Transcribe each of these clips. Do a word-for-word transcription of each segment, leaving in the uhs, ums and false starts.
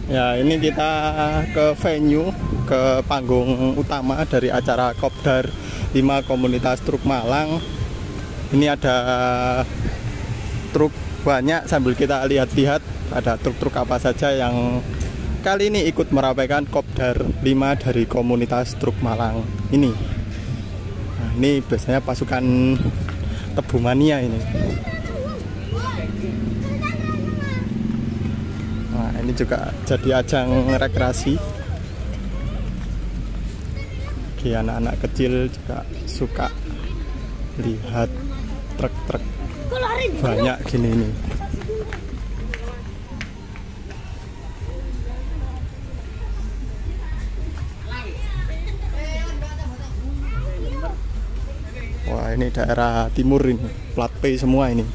Ya, ini kita ke venue, ke panggung utama dari acara Kopdar lima Komunitas Truk Malang. Ini ada truk banyak, sambil kita lihat-lihat ada truk-truk apa saja yang kali ini ikut meramaikan Kopdar lima dari Komunitas Truk Malang ini. Nah, ini biasanya pasukan Tebu Mania ini. Nah, ini juga jadi ajang rekreasi. Bagi anak-anak kecil juga suka lihat truk-truk banyak gini nih. Wah, ini daerah timur ini, plat P semua ini.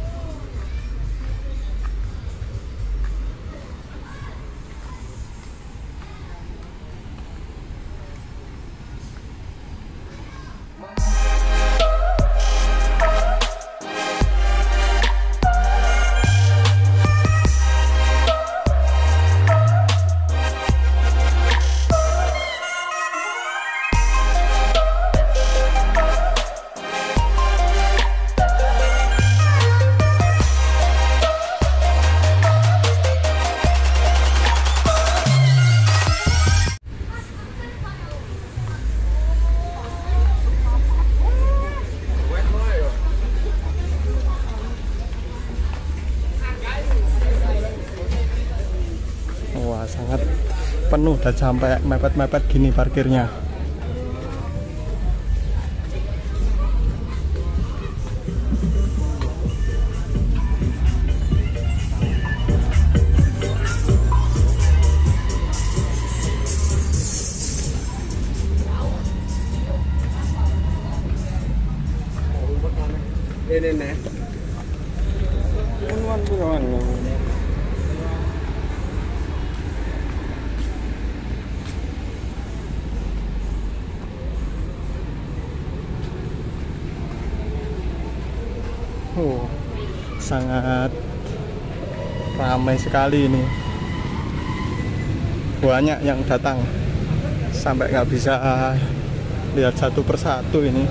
Wah, sangat penuh dan sampai mepet-mepet gini parkirnya. Ini nih. Oh, sangat ramai sekali ini. Banyak yang datang, sampai nggak bisa lihat satu persatu ini.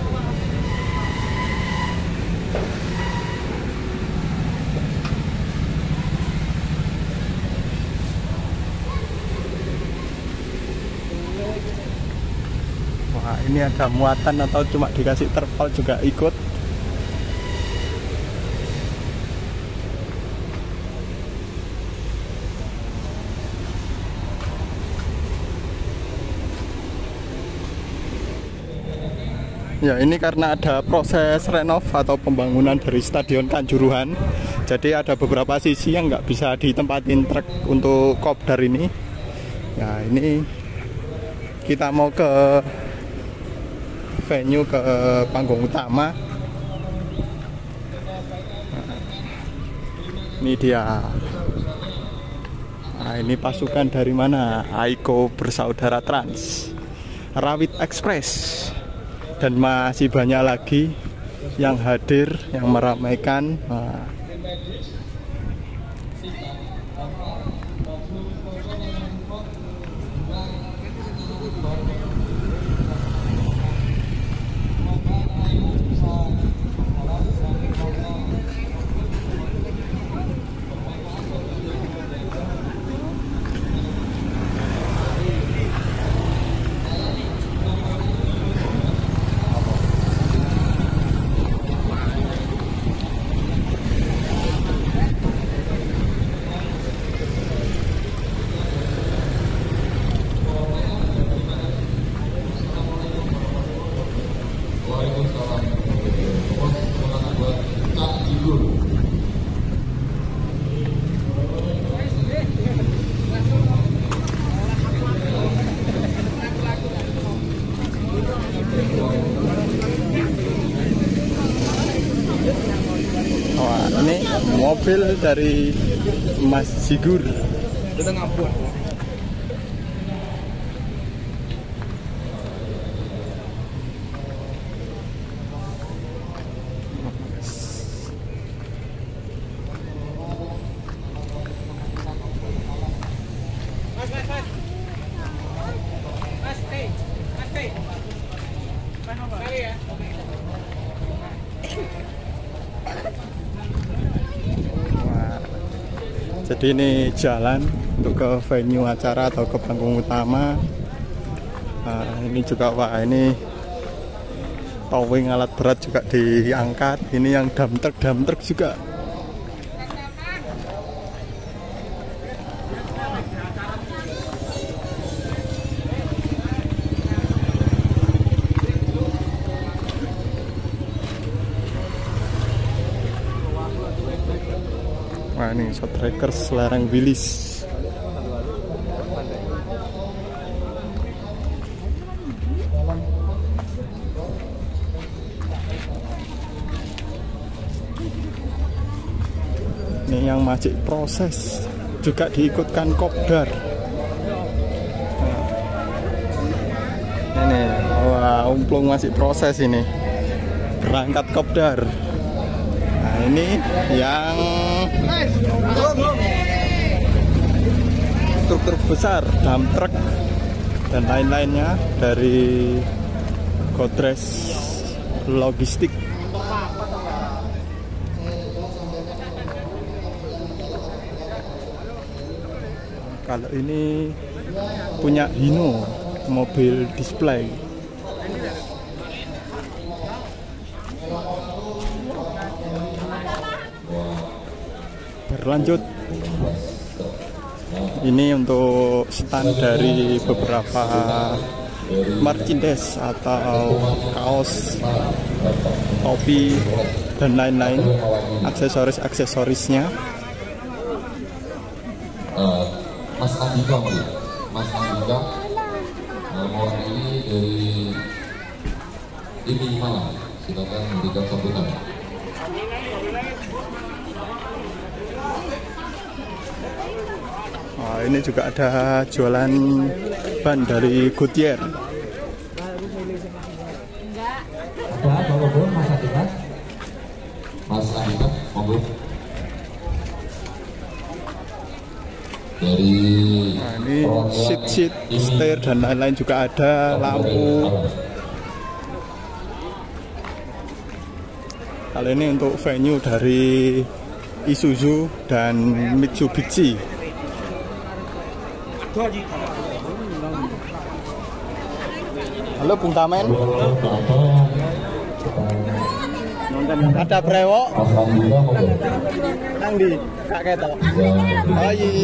Wah, ini ada muatan atau cuma dikasih terpal juga ikut. Ya, ini karena ada proses renov atau pembangunan dari Stadion Kanjuruhan, jadi ada beberapa sisi yang nggak bisa ditempatin truk untuk Kopdar ini. Ya, ini kita mau ke venue, ke panggung utama. Nah, ini dia. Nah, ini pasukan dari mana? Aiko Bersaudara Trans, Rawit Express, dan masih banyak lagi yang hadir, yang meramaikan. Nah, wah, ini mobil dari Mas Sigur. Kita ngapun. Jadi ini jalan untuk ke venue acara atau ke panggung utama. Nah, ini juga wah ini towing alat berat juga diangkat. Ini yang dump truck dump truck juga. Wah ini shot trackers lereng Wilis. Ini yang masih proses juga diikutkan kopdar. Nah, ini wah umplung masih proses ini berangkat kopdar. Nah ini yang truk-truk besar, dump truck dan lain-lainnya dari Godres Logistik. Kalau ini punya Hino mobil display. Berlanjut, ini untuk stand dari beberapa merchandise atau kaos, topi dan lain-lain, aksesoris-aksesorisnya. Uh, Mas Andika, Mas Andika, uh, mewakili dari ini Malang, silakan memberikan sambutan. Nah, ini juga ada jualan ban dari Goodyear. Ada monggo Mas Andika, Mas Andika, monggo. Dari nah, ini seat-seat, setir dan lain-lain juga ada, lampu. Kali ini untuk venue dari Isuzu dan Mitsubishi. Halo Bung Tamen. Ada brewok. Nang di Kak Ketok. Oh iya.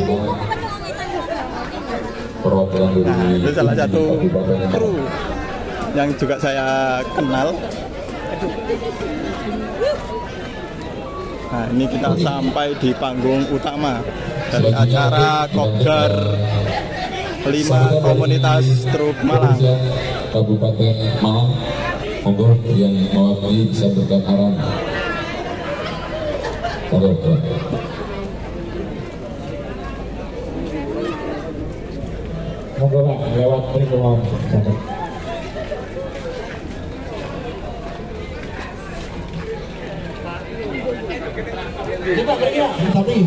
Nah, itu salah satu kru yang juga saya kenal. Nah, ini kita sampai di panggung utama dari acara Kopdar lima Komunitas Truk Malang. Kabupaten Malang, monggo yang mewakili bisa berikan arahan. Monggo. Monggo Pak, lewat pertemuan. Kita bergerak, tapi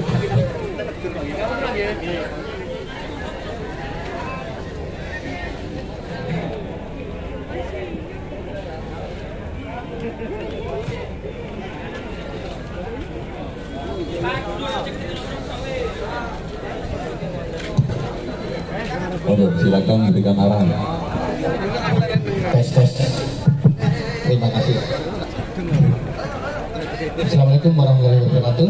Oke, silakan berikan arahan. Tes tes. Terima kasih. Assalamualaikum warahmatullahi wabarakatuh.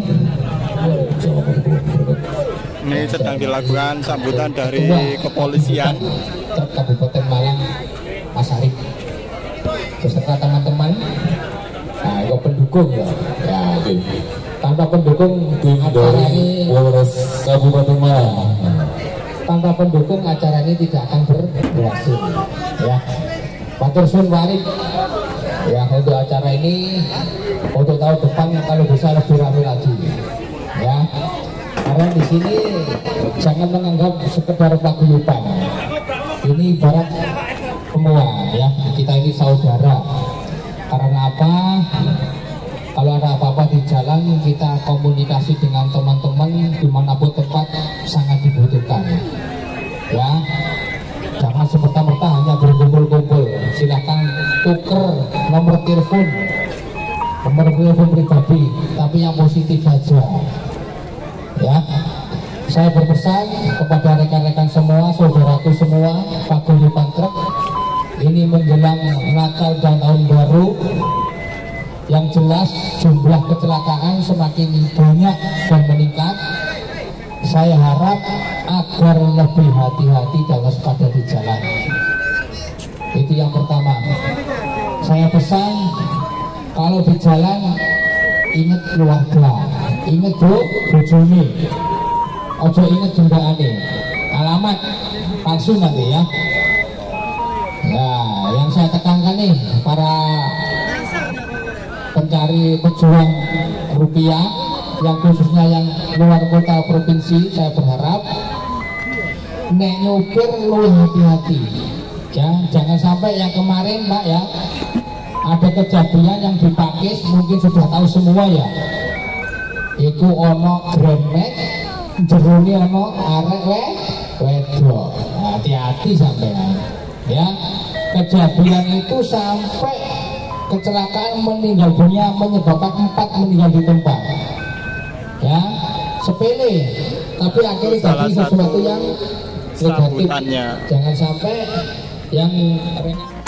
Ini sedang dilakukan sambutan dari kepolisian Kabupaten Malang, Mas Arif beserta teman-teman. Nah, itu pendukung ya. Ya, oke. Tanpa pendukung di acara ini Kabupaten Malang. Tanpa pendukung acara ini tidak akan berhasil. Ya, Matur suwun Arif. Ya, untuk acara ini untuk tahun depan kalau bisa lebih ramai lagi. Ya, karena di sini jangan menganggap sekedar paguyuban. Ini ibarat semua ya, kita ini saudara. Karena apa? Kalau ada apa-apa di jalan, kita komunikasi dengan teman-teman dimanapun tempat sangat dibutuhkan. ya. Jangan semerta-merta hanya berkumpul-kumpul. Silakan tuker nomor telepon, nomor telepon pribadi, tapi yang positif saja. Ya, saya berpesan kepada rekan-rekan semua, saudaraku semua, paguyuban truk, ini menjelang Natal dan Tahun Baru. Yang jelas jumlah kecelakaan semakin banyak dan meningkat. Saya harap agar lebih hati-hati dan waspada di jalan. Itu yang pertama. Saya pesan, kalau di jalan ingat keluarga, ingat bro, bojone, ojo ingat jendaane, alamat palsu nanti ya. Ya, yang saya tekankan nih para pencari pejuang rupiah, yang khususnya yang luar kota provinsi, saya berharap nek nyupir lu hati-hati ya, jangan sampai yang kemarin Pak ya, ada kejadian yang dipakis, mungkin sudah tahu semua ya, itu ono Grand Max jeruni ono arek we wedok. Hati-hati sampean ya, kejadian itu sampai kecelakaan meninggal dunia, menyebabkan empat meninggal di tempat ya, sepele tapi akhirnya jadi sesuatu yang negatif. Jangan sampai yang